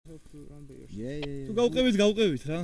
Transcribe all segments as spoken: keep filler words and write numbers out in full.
help to run by yourself. Yeah, yeah, yeah. თუ გავყევით, გავყევით რა.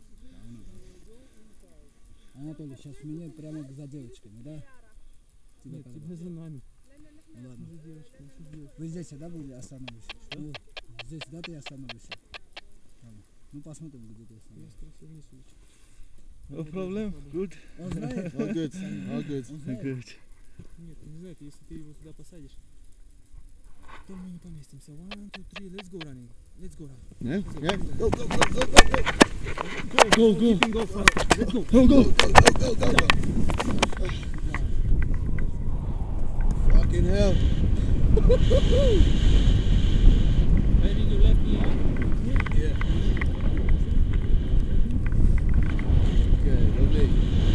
Анатолий, сейчас меня прямо к за девочками, да? Тебя Нет, тебя за нами. Ладно. За девочками, за девочками. Вы здесь, да, были остановишься? Что? Здесь, да, ты остановишься? Ладно. Ну, посмотрим, где ты Я остановишься. скорее вниз улечу. No problem. Good. Он знает? All good, all good. Он знает? Good. Нет, он не знает, если ты его сюда посадишь, то мы не поместимся. One, two, three, let's go running. Let's go running. Yeah, yeah. Go, go, go, go, go, go. Go, go. Keeping go fast. Let's go. Go, go. Go, go, go, go, go. Fucking hell. Bending your left knee. Yeah. Okay, lovely.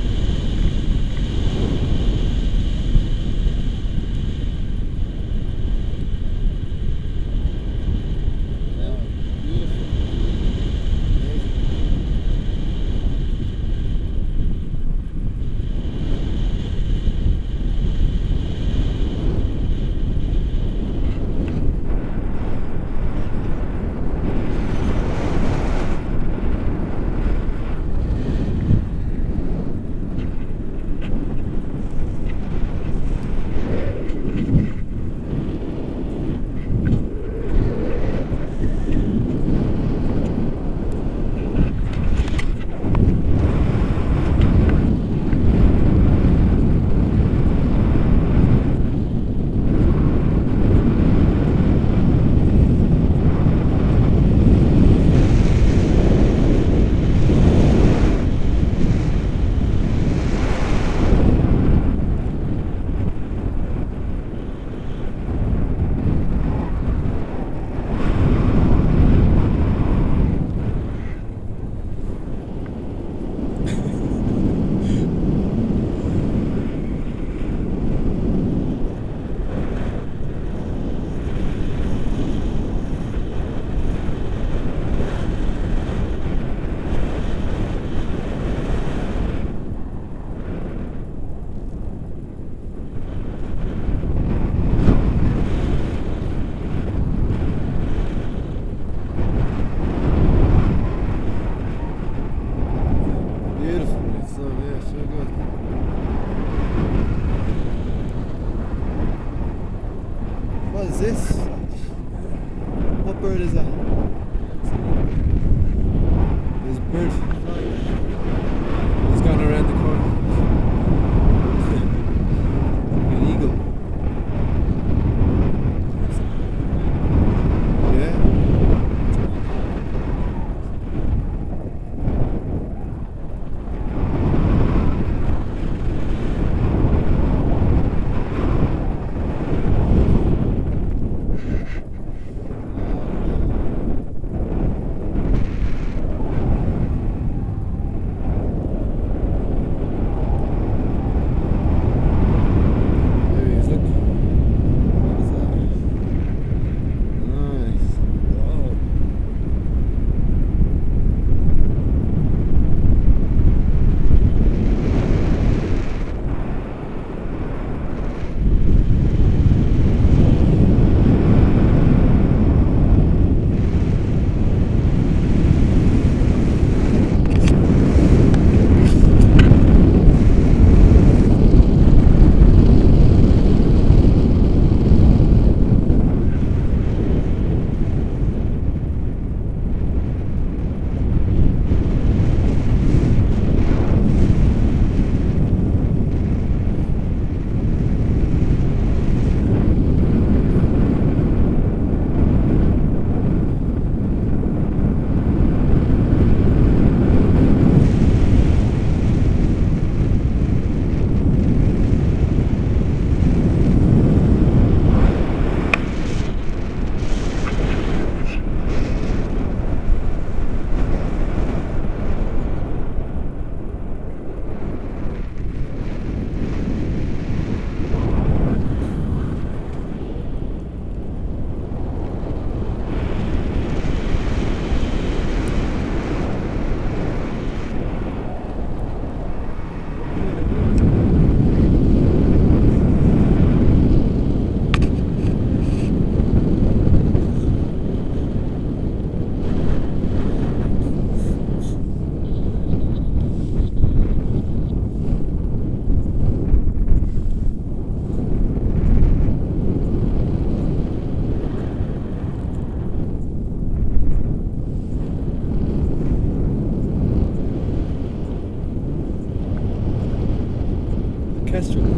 What is this? What bird is that? There's a bird flying. He's gone around the corner. An eagle. Yeah. Castro.